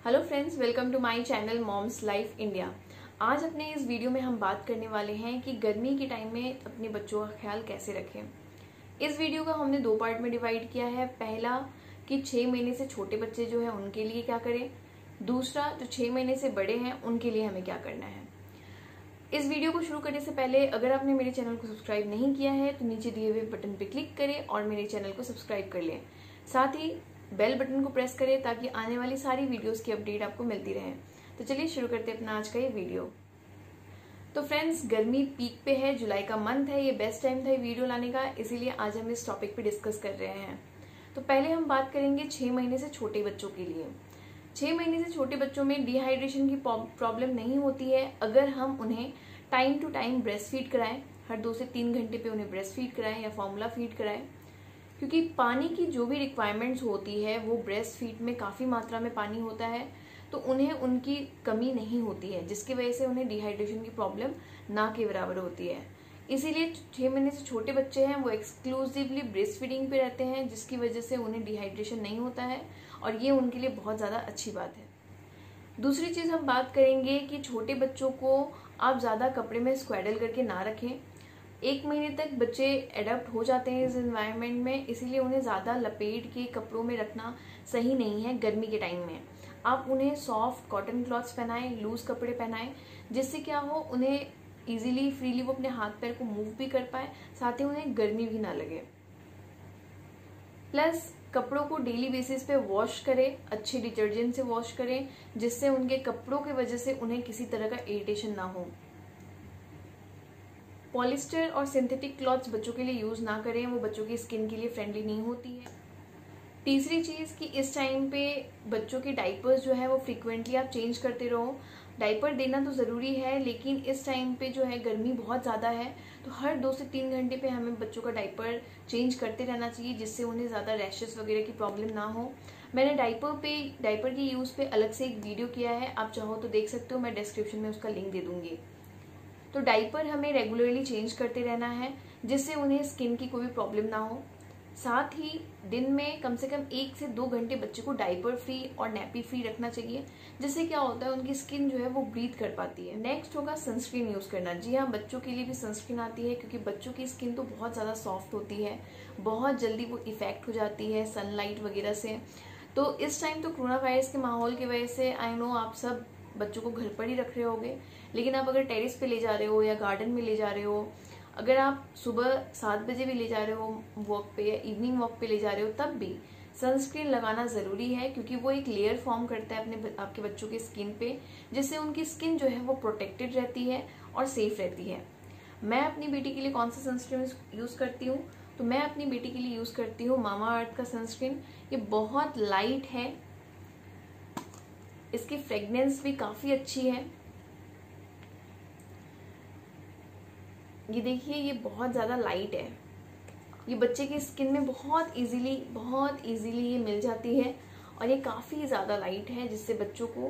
Hello friends, welcome to my channel moms life India. आज अपने इस वीडियो में हम बात करने वाले हैं कि गर्मी के टाइम में अपने बच्चों का ख्याल कैसे रखें। इस वीडियो को हमने दो पार्ट में डिवाइड किया है। पहला कि 6 महीने से छोटे बच्चे जो हैं उनके लिए क्या करें, दूसरा जो 6 महीने से बड़े हैं उनके लिए हमें क्या करना है। इस वीडियो को शुरू करने से पहले अगर आपने मेरे चैनल को सब्सक्राइब नहीं किया है तो नीचे दिए हुए बटन पर क्लिक करें और मेरे चैनल को सब्सक्राइब कर लें। साथ ही बेल बटन को प्रेस करें ताकि आने वाली सारी वीडियोस की अपडेट आपको मिलती रहे। तो चलिए शुरू करते हैं अपना आज का ये वीडियो। तो फ्रेंड्स, गर्मी पीक पे है, जुलाई का मंथ है, ये बेस्ट टाइम था ये वीडियो लाने का, इसीलिए आज हम इस टॉपिक पे डिस्कस कर रहे हैं। तो पहले हम बात करेंगे 6 महीने से छोटे बच्चों के लिए। 6 महीने से छोटे बच्चों में डिहाइड्रेशन की प्रॉब्लम नहीं होती है अगर हम उन्हें time to time breast feed कराएं। हर 2 से 3 घंटे पे उन्हें ब्रेस्ट फीड कराएं या फॉर्मूला फीड कराएं, क्योंकि पानी की जो भी रिक्वायरमेंट्स होती है वो ब्रेस्ट फीड में काफ़ी मात्रा में पानी होता है, तो उन्हें उनकी कमी नहीं होती है, जिसकी वजह से उन्हें डिहाइड्रेशन की प्रॉब्लम ना के बराबर होती है। इसीलिए 6 महीने से छोटे बच्चे हैं वो एक्सक्लूसिवली ब्रेस्ट फीडिंग पे रहते हैं, जिसकी वजह से उन्हें डिहाइड्रेशन नहीं होता है और ये उनके लिए बहुत ज़्यादा अच्छी बात है। दूसरी चीज़ हम बात करेंगे कि छोटे बच्चों को आप ज़्यादा कपड़े में स्क्वैडल करके ना रखें। 1 महीने तक बच्चे एडप्ट हो जाते हैं इस एनवायरनमेंट में, इसीलिए उन्हें ज़्यादा लपेट के कपड़ों में रखना सही नहीं है गर्मी के टाइम में। आप उन्हें सॉफ्ट कॉटन क्लॉथ्स पहनाएं, लूज कपड़े पहनाएं, जिससे क्या हो उन्हें इजीली फ्रीली वो अपने हाथ पैर को मूव भी कर पाए, साथ ही उन्हें गर्मी भी ना लगे। प्लस कपड़ों को डेली बेसिस पे वॉश करें, अच्छे डिटर्जेंट से वॉश करें, जिससे उनके कपड़ों की वजह से उन्हें किसी तरह का इरिटेशन ना हो। पॉलिस्टर और सिंथेटिक क्लॉथ्स बच्चों के लिए यूज ना करें, वो बच्चों की स्किन के लिए फ्रेंडली नहीं होती है। तीसरी चीज कि इस टाइम पे बच्चों के डाइपर्स जो है वो फ्रीक्वेंटली आप चेंज करते रहो। डाइपर देना तो जरूरी है, लेकिन इस टाइम पे जो है गर्मी बहुत ज्यादा है, तो हर 2 से 3 घंटे पे हमें बच्चों का डाइपर चेंज करते रहना चाहिए, जिससे उन्हें ज्यादा रैशेस वगैरह की प्रॉब्लम ना हो। मैंने डाइपर की यूज पे अलग से एक वीडियो किया है, आप चाहो तो देख सकते हो, मैं डिस्क्रिप्शन में उसका लिंक दे दूंगी। तो डाइपर हमें रेगुलरली चेंज करते रहना है, जिससे उन्हें स्किन की कोई भी प्रॉब्लम ना हो। साथ ही दिन में कम से कम 1 से 2 घंटे बच्चे को डाइपर फ्री और नैपी फ्री रखना चाहिए, जिससे क्या होता है उनकी स्किन जो है वो ब्रीथ कर पाती है। नेक्स्ट होगा सनस्क्रीन यूज करना। जी हाँ, बच्चों के लिए भी सनस्क्रीन आती है, क्योंकि बच्चों की स्किन तो बहुत ज्यादा सॉफ्ट होती है, बहुत जल्दी वो इफेक्ट हो जाती है सनलाइट वगैरह से। तो इस टाइम तो कोरोना वायरस के माहौल की वजह से आई नो आप सब बच्चों को घर पर ही रख रहे होगे, लेकिन आप अगर टेरेस पे ले जा रहे हो या गार्डन में ले जा रहे हो, अगर आप सुबह 7 बजे भी ले जा रहे हो वॉक पे या इवनिंग वॉक पे ले जा रहे हो, तब भी सनस्क्रीन लगाना जरूरी है, क्योंकि वो एक लेयर फॉर्म करता है आपके बच्चों की स्किन पे, जिससे उनकी स्किन जो है वो प्रोटेक्टेड रहती है और सेफ रहती है। मैं अपनी बेटी के लिए कौन सा सनस्क्रीन यूज करती हूँ, तो मैं अपनी बेटी के लिए यूज करती हूँ मामा अर्थ का सनस्क्रीन। ये बहुत लाइट है, इसकी फ्रेग्रेंस भी काफी अच्छी है। ये देखिए, ये बहुत ज्यादा लाइट है, ये बच्चे की स्किन में बहुत इजीली ये मिल जाती है, और ये काफी ज्यादा लाइट है, जिससे बच्चों को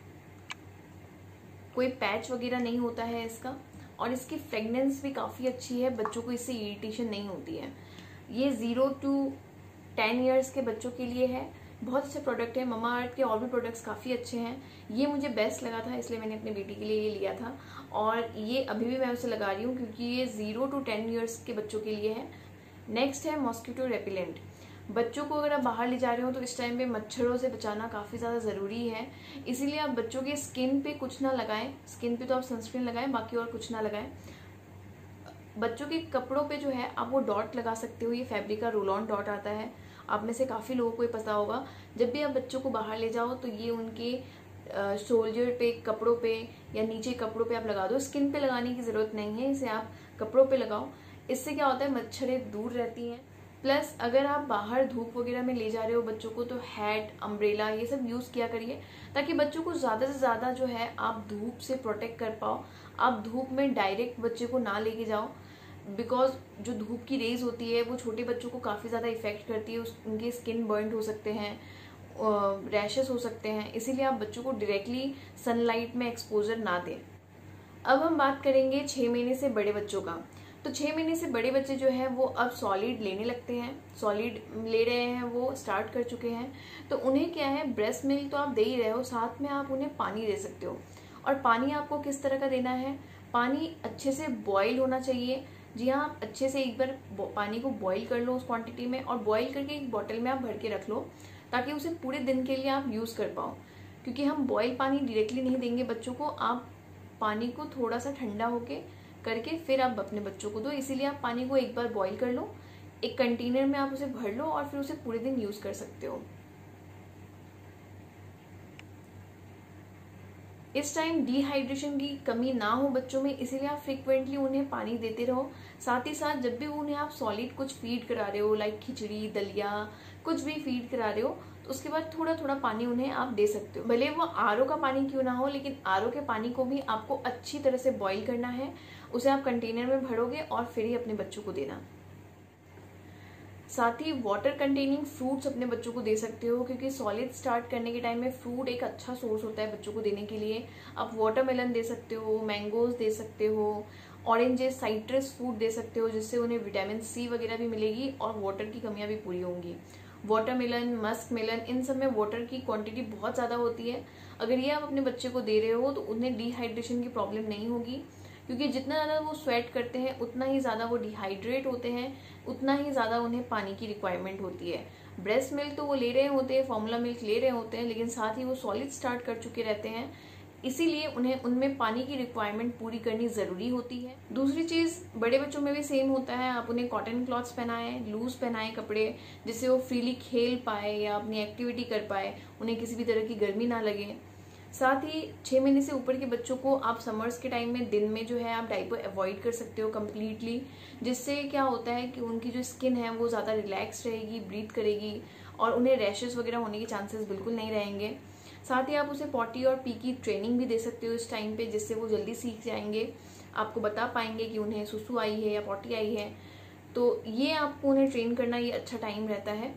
कोई पैच वगैरह नहीं होता है इसका, और इसकी फ्रेग्रेंस भी काफी अच्छी है, बच्चों को इससे इरिटेशन नहीं होती है। ये 0 to 10 ईयर्स के बच्चों के लिए है, बहुत अच्छा प्रोडक्ट है। ममा अर्थ के और भी प्रोडक्ट्स काफ़ी अच्छे हैं, ये मुझे बेस्ट लगा था, इसलिए मैंने अपनी बेटी के लिए ये लिया था, और ये अभी भी मैं उसे लगा रही हूँ, क्योंकि ये 0 to 10 ईयर्स के बच्चों के लिए है। नेक्स्ट है मॉस्किटो रेपिलेंट। बच्चों को अगर आप बाहर ले जा रहे हो तो इस टाइम पे मच्छरों से बचाना काफ़ी ज़्यादा ज़रूरी है, इसीलिए आप बच्चों के स्किन पे कुछ ना लगाएं। स्किन पे तो आप सनस्क्रीन लगाएं, बाकी और कुछ ना लगाएं। बच्चों के कपड़ों पे जो है आप वो डॉट लगा सकते हो, ये फैब्रिक का रोल ऑन डॉट आता है, आप में से काफ़ी लोगों को ये पता होगा। जब भी आप बच्चों को बाहर ले जाओ तो ये उनके शोल्डर पे, कपड़ों पे या नीचे कपड़ों पे आप लगा दो। स्किन पे लगाने की ज़रूरत नहीं है, इसे आप कपड़ों पे लगाओ। इससे क्या होता है, मच्छरें दूर रहती हैं। प्लस अगर आप बाहर धूप वगैरह में ले जा रहे हो बच्चों को, तो हैट, अम्ब्रेला ये सब यूज़ किया करिए, ताकि बच्चों को ज़्यादा से ज़्यादा जो है आप धूप से प्रोटेक्ट कर पाओ। आप धूप में डायरेक्ट बच्चे को ना लेके जाओ, बिकॉज जो धूप की रेज होती है वो छोटे बच्चों को काफ़ी ज़्यादा इफेक्ट करती है, उनके स्किन बर्न हो सकते हैं, रैशेस हो सकते हैं, इसीलिए आप बच्चों को डायरेक्टली सनलाइट में एक्सपोजर ना दें। अब हम बात करेंगे 6 महीने से बड़े बच्चों का। तो 6 महीने से बड़े बच्चे जो है वो अब सॉलिड लेने लगते हैं, सॉलिड ले रहे हैं, वो स्टार्ट कर चुके हैं। तो उन्हें क्या है, ब्रेस्ट मिल्क तो आप दे ही रहे हो, साथ में आप उन्हें पानी दे सकते हो। और पानी आपको किस तरह का देना है, पानी अच्छे से बॉईल होना चाहिए। जी हाँ, आप अच्छे से एक बार पानी को बॉईल कर लो उस क्वांटिटी में, और बॉईल करके एक बॉटल में आप भर के रख लो ताकि उसे पूरे दिन के लिए आप यूज़ कर पाओ। क्योंकि हम बॉईल पानी डायरेक्टली नहीं देंगे बच्चों को, आप पानी को थोड़ा सा ठंडा होके करके फिर आप अपने बच्चों को दो। इसीलिए आप पानी को एक बार बॉईल कर लो, एक कंटेनर में आप उसे भर लो और फिर उसे पूरे दिन यूज़ कर सकते हो। इस टाइम डिहाइड्रेशन की कमी ना हो बच्चों में, इसीलिए आप फ्रिक्वेंटली उन्हें पानी देते रहो। साथ ही साथ जब भी उन्हें आप सॉलिड कुछ फीड करा रहे हो, लाइक खिचड़ी, दलिया, कुछ भी फीड करा रहे हो, तो उसके बाद थोड़ा थोड़ा पानी उन्हें आप दे सकते हो। भले वो आरओ का पानी क्यों ना हो, लेकिन आरओ के पानी को भी आपको अच्छी तरह से बॉईल करना है। उसे आप कंटेनर में भरोगे और फिर ही अपने बच्चों को देना। साथ ही वाटर कंटेनिंग फ्रूट्स अपने बच्चों को दे सकते हो, क्योंकि सॉलिड स्टार्ट करने के टाइम में फ्रूट एक अच्छा सोर्स होता है बच्चों को देने के लिए। आप वाटरमेलन दे सकते हो, मैंगोज दे सकते हो, ऑरेंजेस, साइट्रस फ्रूट दे सकते हो, जिससे उन्हें विटामिन सी वगैरह भी मिलेगी और वाटर की कमियां भी पूरी होंगी। वाटरमेलन, मस्क मेलन, इन सब में वाटर की क्वांटिटी बहुत ज़्यादा होती है। अगर ये आप अपने बच्चे को दे रहे हो तो उन्हें डिहाइड्रेशन की प्रॉब्लम नहीं होगी, क्योंकि जितना ज़्यादा वो स्वेट करते हैं उतना ही ज़्यादा वो डिहाइड्रेट होते हैं, उतना ही ज़्यादा उन्हें पानी की रिक्वायरमेंट होती है। ब्रेस्ट मिल्क तो वो ले रहे होते हैं, फॉर्मूला मिल्क ले रहे होते हैं, लेकिन साथ ही वो सॉलिड स्टार्ट कर चुके रहते हैं, इसीलिए उन्हें उनमें पानी की रिक्वायरमेंट पूरी करनी ज़रूरी होती है। दूसरी चीज़, बड़े बच्चों में भी सेम होता है। आप उन्हें कॉटन क्लॉथ्स पहनाएं, लूज पहनाएं कपड़े, जिससे वो फ्रीली खेल पाए या अपनी एक्टिविटी कर पाए, उन्हें किसी भी तरह की गर्मी ना लगे। साथ ही 6 महीने से ऊपर के बच्चों को आप समर्स के टाइम में दिन में जो है आप डायपर अवॉइड कर सकते हो कम्प्लीटली, जिससे क्या होता है कि उनकी जो स्किन है वो ज़्यादा रिलैक्स रहेगी, ब्रीथ करेगी और उन्हें रैशेस वगैरह होने के चांसेस बिल्कुल नहीं रहेंगे। साथ ही आप उसे पॉटी और पी की ट्रेनिंग भी दे सकते हो इस टाइम पे, जिससे वो जल्दी सीख जाएंगे, आपको बता पाएंगे कि उन्हें सुसु आई है या पॉटी आई है। तो ये आपको उन्हें ट्रेन करना ये अच्छा टाइम रहता है।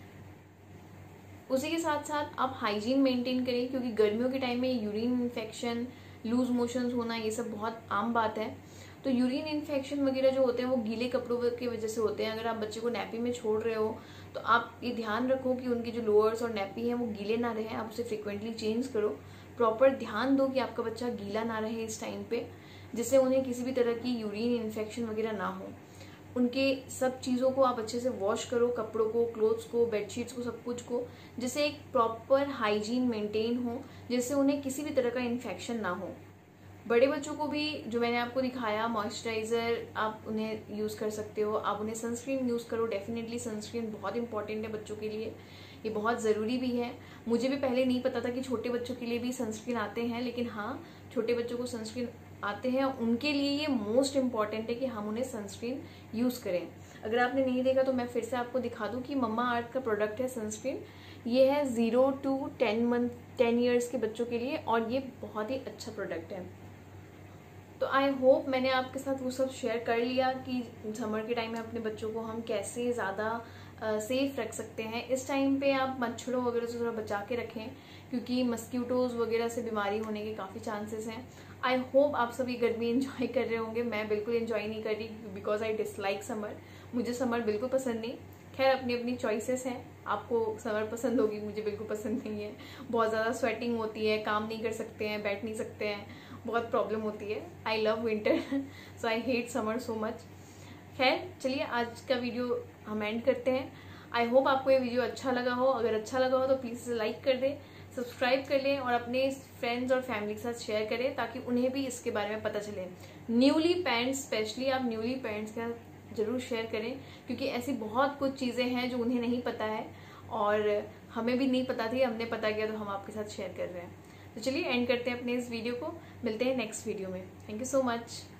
उसी के साथ साथ आप हाइजीन मेंटेन करें, क्योंकि गर्मियों के टाइम में यूरिन इन्फेक्शन, लूज मोशंस होना, ये सब बहुत आम बात है। तो यूरिन इन्फेक्शन वगैरह जो होते हैं वो गीले कपड़ों की वजह से होते हैं। अगर आप बच्चे को नैपी में छोड़ रहे हो तो आप ये ध्यान रखो कि उनके जो लोअर्स और नैपी हैं वो गीले ना रहे, आप उसे फ्रिक्वेंटली चेंज करो। प्रॉपर ध्यान दो कि आपका बच्चा गीला ना रहे इस टाइम पे, जिससे उन्हें किसी भी तरह की यूरिन इन्फेक्शन वगैरह ना हो। उनके सब चीज़ों को आप अच्छे से वॉश करो, कपड़ों को, क्लोथ्स को, बेडशीट्स को, सब कुछ को, जिससे एक प्रॉपर हाइजीन मेंटेन हो, जिससे उन्हें किसी भी तरह का इन्फेक्शन ना हो। बड़े बच्चों को भी जो मैंने आपको दिखाया, मॉइस्चराइज़र आप उन्हें यूज़ कर सकते हो। आप उन्हें सनस्क्रीन यूज़ करो, डेफिनेटली सनस्क्रीन बहुत इंपॉर्टेंट है बच्चों के लिए, ये बहुत ज़रूरी भी है। मुझे भी पहले नहीं पता था कि छोटे बच्चों के लिए भी सनस्क्रीन आते हैं, लेकिन हाँ, छोटे बच्चों को सनस्क्रीन आते हैं, उनके लिए ये मोस्ट इम्पॉर्टेंट है कि हम उन्हें सनस्क्रीन यूज़ करें। अगर आपने नहीं देखा तो मैं फिर से आपको दिखा दूँ कि मम्मा अर्थ का प्रोडक्ट है सनस्क्रीन। ये है 0 to 10 ईयर्स के बच्चों के लिए, और ये बहुत ही अच्छा प्रोडक्ट है। तो आई होप मैंने आपके साथ वो सब शेयर कर लिया कि समर के टाइम में अपने बच्चों को हम कैसे ज़्यादा सेफ रख सकते हैं। इस टाइम पे आप मच्छरों वगैरह से थोड़ा बचा के रखें, क्योंकि मस्क्यूटोज़ वगैरह से बीमारी होने के काफ़ी चांसेस हैं। आई होप आप सभी गर्मी एंजॉय कर रहे होंगे। मैं बिल्कुल एंजॉय नहीं कर रही, बिकॉज आई डिसलाइक समर। मुझे समर बिल्कुल पसंद नहीं। खैर, अपनी अपनी चॉइसेस हैं, आपको समर पसंद होगी, मुझे बिल्कुल पसंद नहीं है। बहुत ज़्यादा स्वेटिंग होती है, काम नहीं कर सकते हैं, बैठ नहीं सकते हैं, बहुत प्रॉब्लम होती है। I love winter, so I hate summer so much. खैर चलिए, आज का वीडियो हम एंड करते हैं। आई होप आपको ये वीडियो अच्छा लगा हो। अगर अच्छा लगा हो तो प्लीज़ इसे लाइक कर दें, सब्सक्राइब कर लें और अपने फ्रेंड्स और फैमिली के साथ शेयर करें, ताकि उन्हें भी इसके बारे में पता चले। न्यूली पेरेंट्स, स्पेशली आप न्यूली पेरेंट्स के साथ जरूर शेयर करें, क्योंकि ऐसी बहुत कुछ चीज़ें हैं जो उन्हें नहीं पता है और हमें भी नहीं पता थी, हमने पता किया तो हम आपके साथ शेयर कर रहे हैं। तो चलिए एंड करते हैं अपने इस वीडियो को, मिलते हैं नेक्स्ट वीडियो में। Thank you so much.